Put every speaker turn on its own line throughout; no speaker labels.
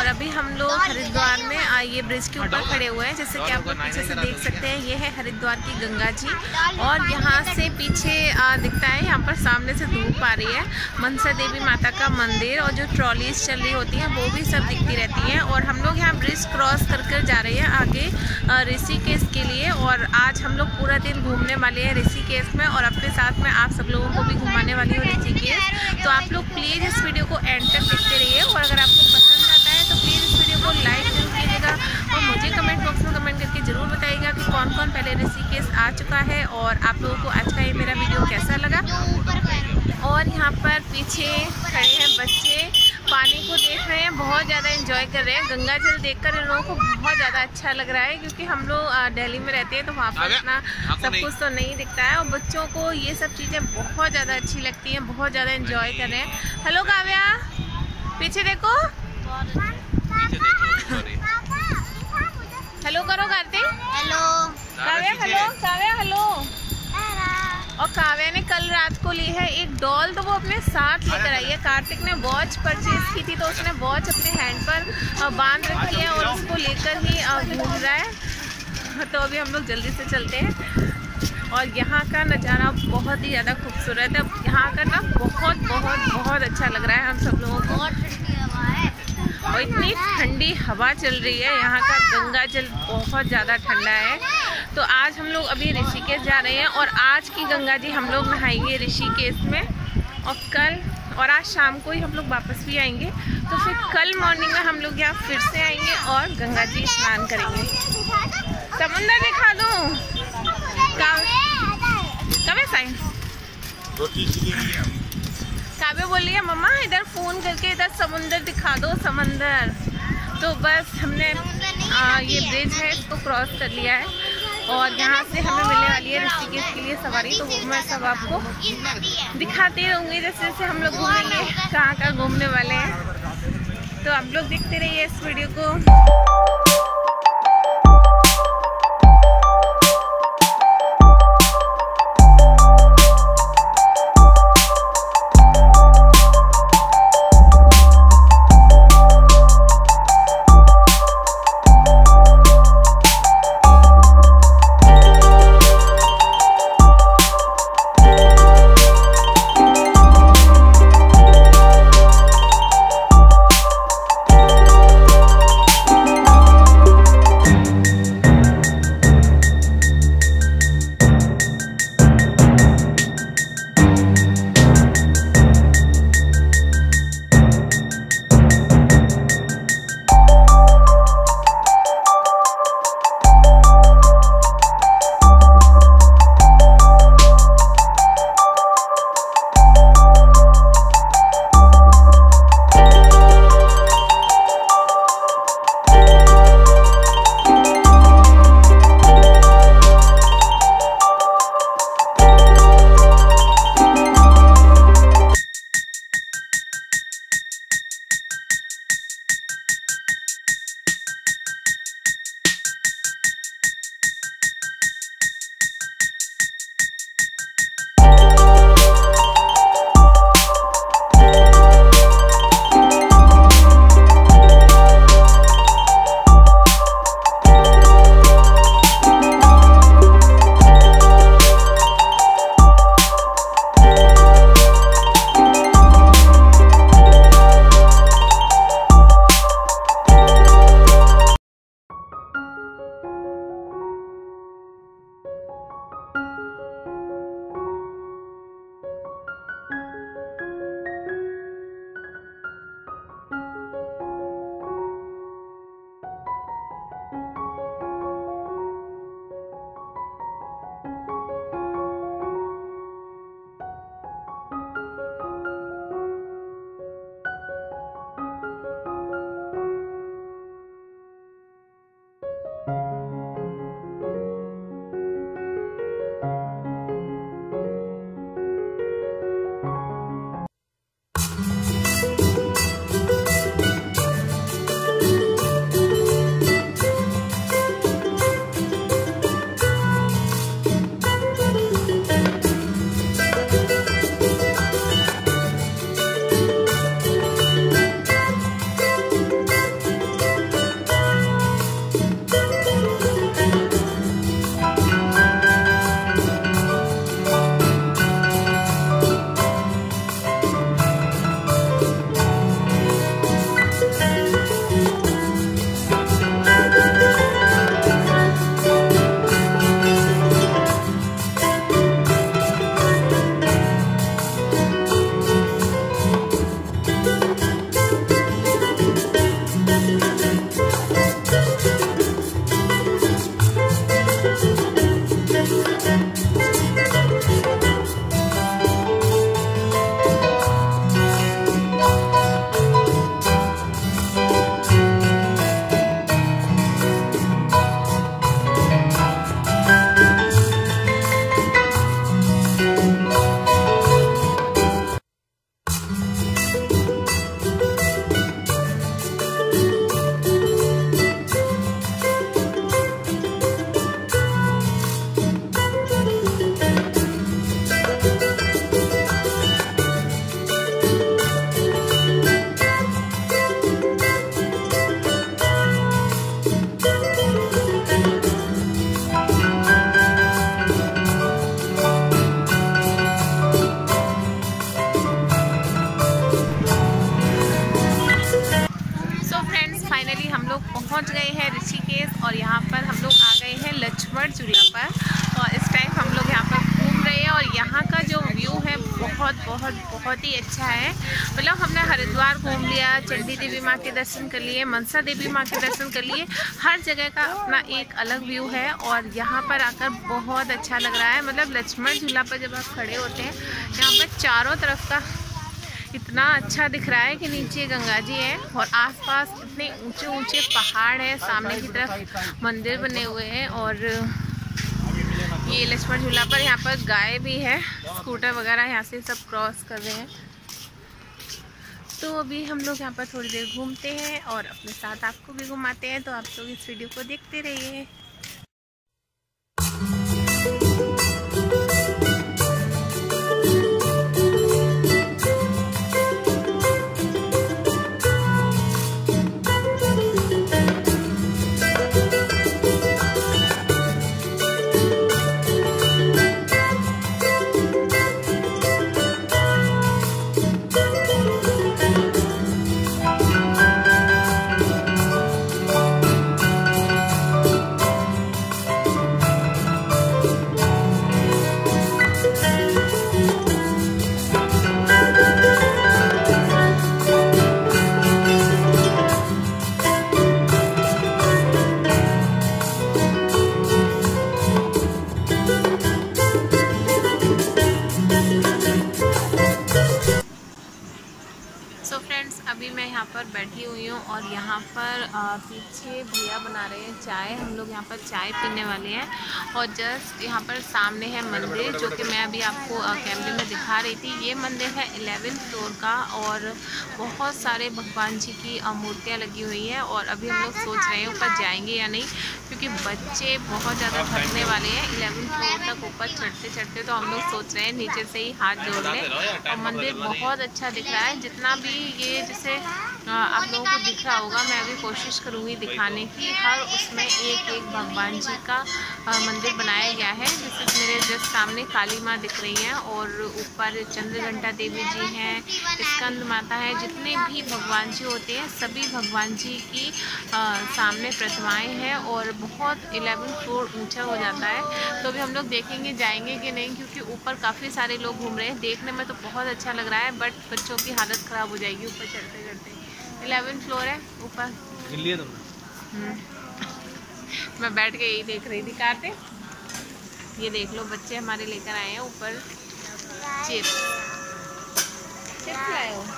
और अभी हम लोग हरिद्वार में ये ब्रिज के ऊपर खड़े हुए हैं। जैसे कि आप लोग पीछे से देख सकते हैं, ये है हरिद्वार की गंगा जी। और यहाँ से पीछे दिखता है, यहाँ पर सामने से धूप आ रही है, मनसा देवी माता का मंदिर, और जो ट्रॉलीज चल रही होती हैं वो भी सब दिखती रहती हैं। और हम लोग यहाँ ब्रिज क्रॉस कर जा रहे हैं आगे ऋषिकेश के लिए। और आज हम लोग पूरा दिन घूमने वाले हैं ऋषिकेश में, और अपने साथ में आप सब लोगों को भी घुमाने वाली हूँ ऋषिकेश। तो आप लोग प्लीज़ इस वीडियो को एंड तक देखते रहिए, और अगर आपको पसंद आता है तो प्लीज़ इस वीडियो को लाइक जरूर कीजिएगा, और मुझे कमेंट बॉक्स में कमेंट करके ज़रूर बताइएगा कि कौन कौन पहले ऋषिकेश आ चुका है, और आप लोगों को आज का ये मेरा वीडियो कैसा लगा। और यहाँ पर पीछे खड़े हैं बच्चे, पानी को देख रहे हैं, बहुत ज़्यादा एंजॉय कर रहे हैं। गंगा जल देखकर इन लोगों को बहुत ज़्यादा अच्छा लग रहा है, क्योंकि हम लोग दिल्ली में रहते हैं तो वहाँ पर इतना सब कुछ तो नहीं दिखता है, और बच्चों को ये सब चीज़ें बहुत ज़्यादा अच्छी लगती हैं, बहुत ज़्यादा एंजॉय कर रहे हैं। हेलो काव्या, पीछे देखो, हेलो करो Kartik, hello Kavya, hello Kavya, hello. और काव्या ने कल रात को ली है एक डॉल, तो वो अपने साथ लेकर आई है। कार्तिक ने वॉच परचेज की थी, तो उसने वॉच अपने हैंड पर बांध रखी है और उसको लेकर ही घूम रहा है। तो अभी हम लोग जल्दी से चलते हैं। और यहाँ का नज़ारा बहुत ही ज़्यादा खूबसूरत है। यहाँ का ना बहुत बहुत बहुत अच्छा लग रहा है हम सब लोगों को, और इतनी ठंडी हवा चल रही है। यहाँ का गंगा जल बहुत ज़्यादा ठंडा है। तो आज हम लोग अभी ऋषिकेश जा रहे हैं, और आज की गंगा जी हम लोग नहाएंगे ऋषिकेश में, और कल और आज शाम को ही हम लोग वापस भी आएंगे। तो फिर कल मॉर्निंग में हम लोग यहाँ फिर से आएंगे और गंगा जी स्नान करेंगे। समुंदर दिखा दो काव्य बोल रही है मम्मा इधर फोन करके इधर समुंदर दिखा दो, समंदर। तो बस हमने ये ब्रिज है इसको क्रॉस कर लिया है, और यहाँ से हमें मिलने वाली है ऋषिकेश के लिए सवारी। तो वो मैं सब आपको दिखाते रहूँगी जैसे जैसे हम लोग घूमेंगे, कहाँ कहाँ घूमने वाले हैं। तो आप लोग देखते रहिए इस वीडियो को। लक्ष्मण झूला पर। और इस टाइम हम लोग यहाँ पर घूम रहे हैं और यहाँ का जो व्यू है बहुत ही अच्छा है। मतलब हमने हरिद्वार घूम लिया, चंडी देवी माँ के दर्शन कर लिए, मनसा देवी माँ के दर्शन कर लिए। हर जगह का अपना एक अलग व्यू है और यहाँ पर आकर बहुत अच्छा लग रहा है। मतलब लक्ष्मण झूला पर जब आप खड़े होते हैं, यहाँ पर चारों तरफ का इतना अच्छा दिख रहा है कि नीचे गंगा जी है और आसपास इतने ऊंचे ऊंचे पहाड़ हैं, सामने की तरफ मंदिर बने हुए हैं। और ये लक्ष्मण झूला पर यहाँ पर गाय भी है, स्कूटर वगैरह यहाँ से सब क्रॉस कर रहे हैं। तो अभी हम लोग यहाँ पर थोड़ी देर घूमते हैं और अपने साथ आपको भी घुमाते हैं, तो आप लोग इस वीडियो को देखते रहिए। अभी मैं यहाँ पर बैठी हुई हूँ और यहाँ पर पीछे भैया बना रहे हैं चाय। हम लोग यहाँ पर चाय पीने वाले हैं और जस्ट यहाँ पर सामने है मंदिर, जो कि मैं अभी आपको कैमरे में दिखा रही थी। ये मंदिर है 11th फ्लोर का और बहुत सारे भगवान जी की मूर्तियाँ लगी हुई हैं। और अभी हम लोग सोच रहे हैं ऊपर जाएंगे या नहीं, क्योंकि बच्चे बहुत ज़्यादा थकने वाले हैं 11th फ्लोर तक ऊपर चढ़ते चढ़ते। तो हम लोग सोच रहे हैं नीचे से ही हाथ जोड़ लें। और मंदिर बहुत अच्छा दिख रहा है, जितना भी ये जैसे आप लोगों को दिख रहा होगा, मैं अभी कोशिश करूँगी दिखाने की। हर उसमें एक एक भगवान जी का मंदिर बनाया गया है। जैसे मेरे जस्ट सामने काली माँ दिख रही हैं और ऊपर चंद्रघंटा देवी जी हैं, स्कंद माता है। जितने भी भगवान जी होते हैं सभी भगवान जी की सामने प्रतिमाएं हैं और बहुत 11th फ्लोर ऊंचा हो जाता है। तो अभी हम लोग देखेंगे जाएंगे कि नहीं, क्योंकि ऊपर काफ़ी सारे लोग घूम रहे हैं। देखने में तो बहुत अच्छा लग रहा है, बट बच्चों की हालत ख़राब हो जाएगी ऊपर चढ़ते चढ़ते। 11th फ्लोर है ऊपर। मैं बैठ के यही देख रही थी। काटे ये देख लो, बच्चे हमारे लेकर आए हैं ऊपर चिप्स लाए हो।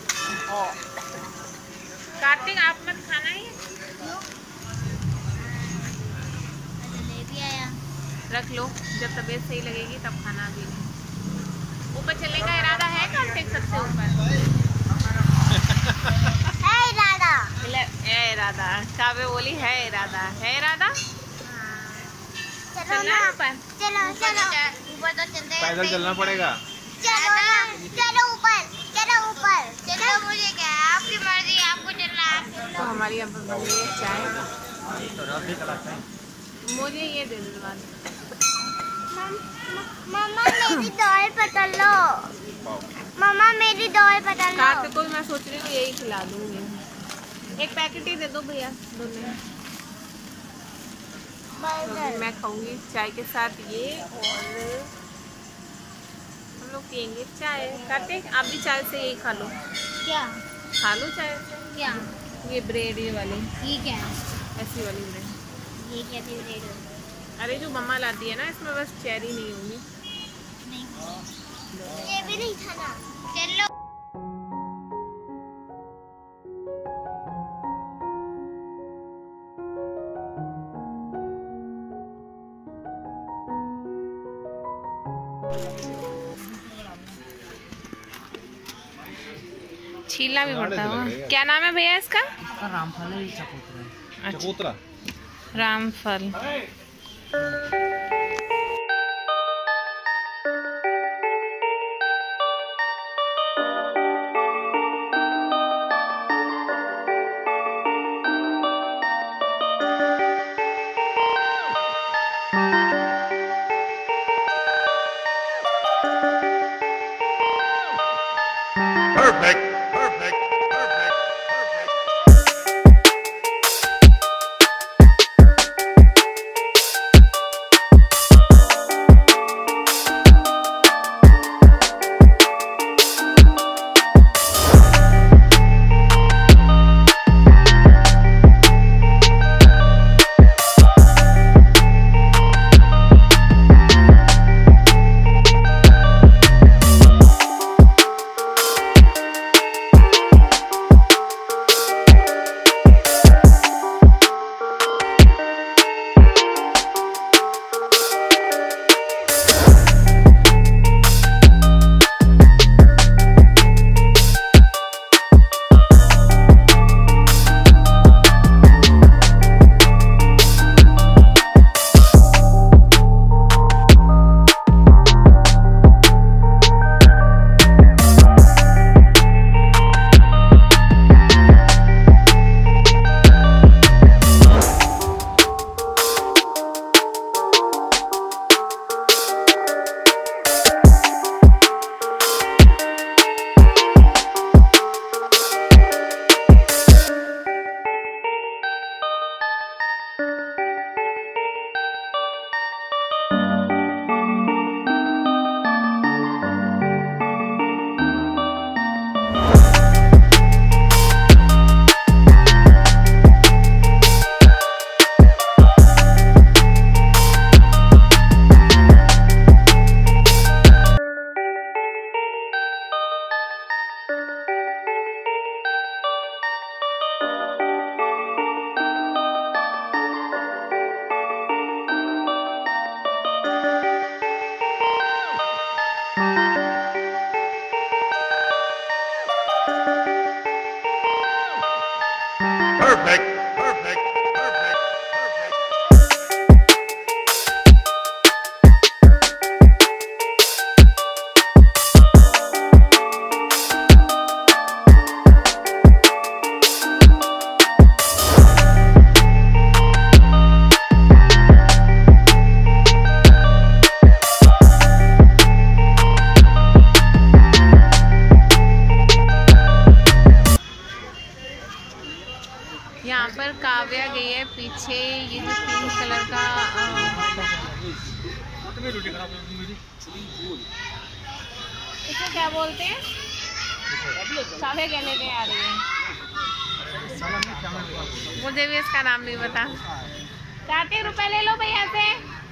कार्तिक आप मत खाना है, रख लो, जब तबीयत सही लगेगी तब खाना। भी ऊपर चलने का इरादा है कार्तिक? सबसे ऊपर है इरादा। काव्य बोली है इरादा, है इरादा। चलो ना ऊपर, चलो ऊपर तो चलते हैं, पैदल चलना पड़ेगा। चलो ऊपर, चलो मुझे क्या, आपकी मर्जी, आपको चलना है। तो हमारी अब बन रही है चाय। मुझे ये दे दो। मम्मा मेरी दौड़ पकड़ लो, मम्मा मेरी दौड़ पकड़ लो। कार्तिक को मैं सोच रही हूँ यही खिला दूंगी। एक पैकेट ही दे दो भैया, दोनों। तो मैं खाऊंगी चाय के साथ ये, और हम लोग पियेंगे चाय। कार्तिक आप भी चाय से यही खा लो। क्या खा लो चाय से? क्या? ये ब्रेड, ये वाली। ये क्या है? ऐसी वाली ब्रेड। ये कैसी ब्रेड है? अरे जो मम्मा लाती है ना, इसमें बस चेरी नहीं होगी। नहीं, ये भी नहीं खाना। चलो छीला भी पड़ता है। क्या नाम है भैया इसका? रामफल है, चकोतरा। रामफल।
Perfect.
इसे क्या बोलते हैं? चावे क्या लेके आ रही है? मुझे भी इसका नाम नहीं पता। 40 रुपए ले लो भैया से।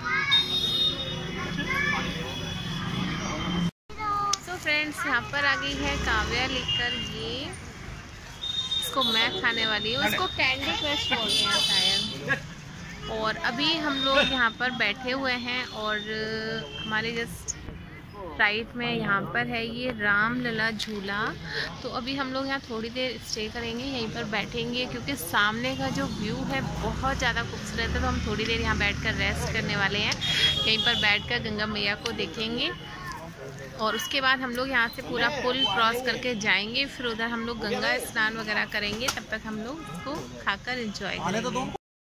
तो फ्रेंड्स यहाँ पर आ गई है काव्या लेकर ये, इसको मैं खाने वाली हूँ, इसको कैंडी क्रश बोलते हैं शायद। और अभी हम लोग यहाँ पर बैठे हुए हैं और हमारे जस्ट राइट में यहाँ पर है ये रामलला झूला। तो अभी हम लोग यहाँ थोड़ी देर स्टे करेंगे, यहीं पर बैठेंगे क्योंकि सामने का जो व्यू है बहुत ज़्यादा खूबसूरत है। तो हम थोड़ी देर यहाँ बैठकर रेस्ट करने वाले हैं, यहीं पर बैठकर गंगा मैया को देखेंगे और उसके बाद हम लोग यहाँ से पूरा पुल क्रॉस करके जाएंगे। फिर उधर हम लोग गंगा स्नान वगैरह करेंगे, तब तक हम लोग इसको खाकर एंजॉय करेंगे।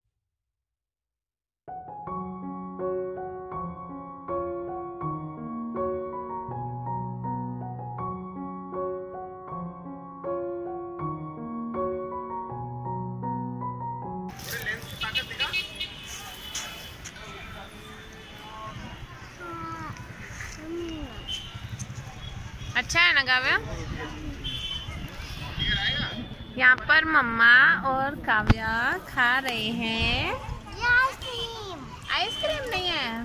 अच्छा है ना काव्या? यहाँ पर मम्मा और काव्या खा रहे हैं आइसक्रीम। आइसक्रीम नहीं है,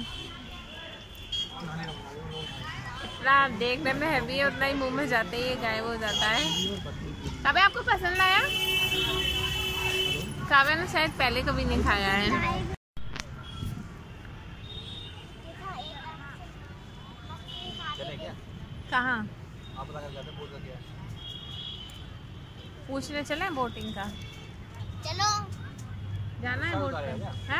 इतना देखने में हैवी है उतना ही मुंह में जाते ही गायब हो जाता है। काव्या आपको पसंद आया? काव्या ने शायद पहले कभी नहीं खाया है। कहाँ पूछने चले बोटिंग का?
चलो
जाना है बोट पे? हैं?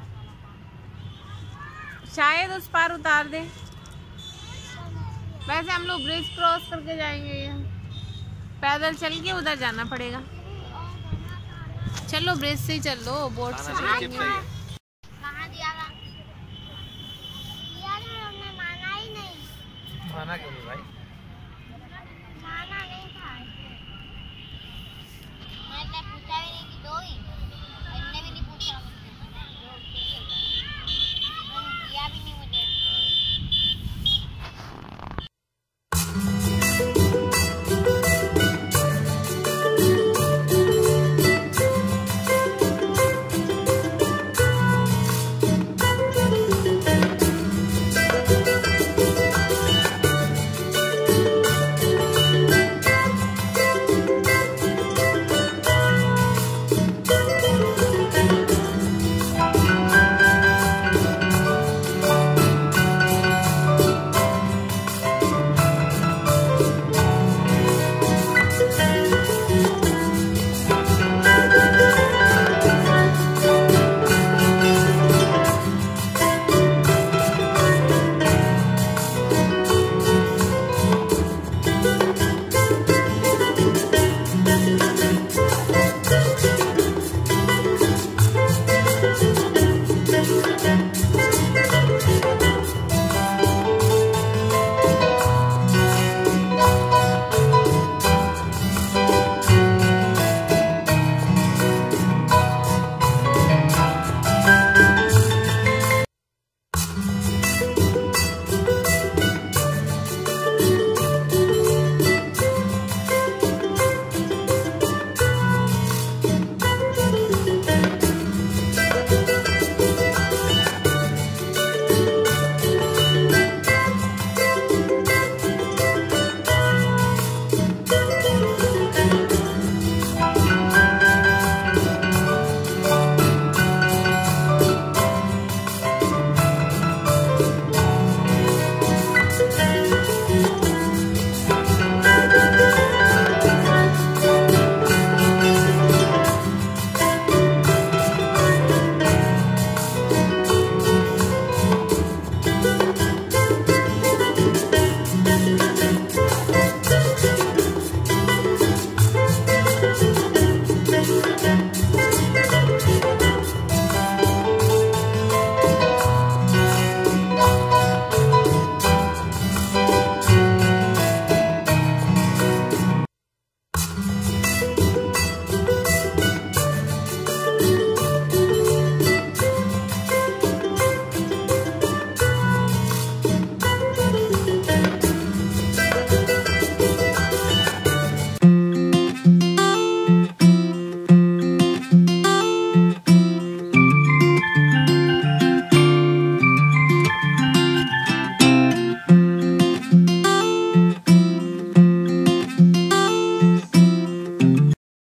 शायद उस पार उतार दे। वैसे हम लोग ब्रिज क्रॉस करके जाएंगे, ये पैदल चल के उधर जाना पड़ेगा। चलो ब्रिज से ही चलो, बोट से चलेंगे।
कहाँ दिया था? हमने माना ही नहीं।
माना क्यों नहीं भाई?